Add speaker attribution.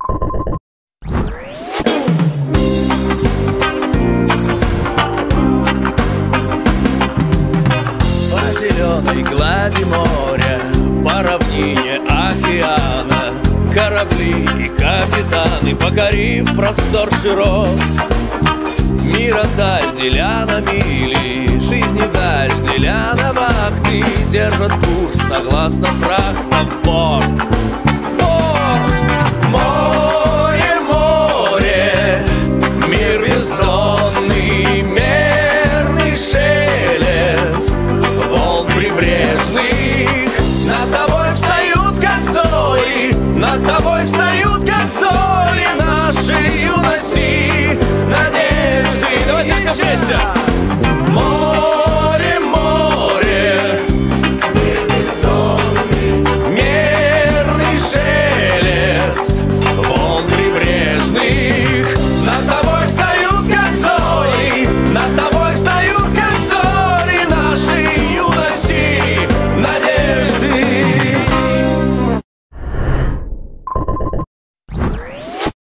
Speaker 1: По зеленой глади моря, по равнине океана, корабли и капитаны, покорив простор широт, мира даль деля на мили, жизни даль деля на вахты, держат курс согласно фрахтам в порт. В порт! Море, море, мир бездонный, мерный шелест волн прибрежных. Над тобой встают, как зори, над тобой встают, как зори нашей юности, надежды. Давайте все вместе.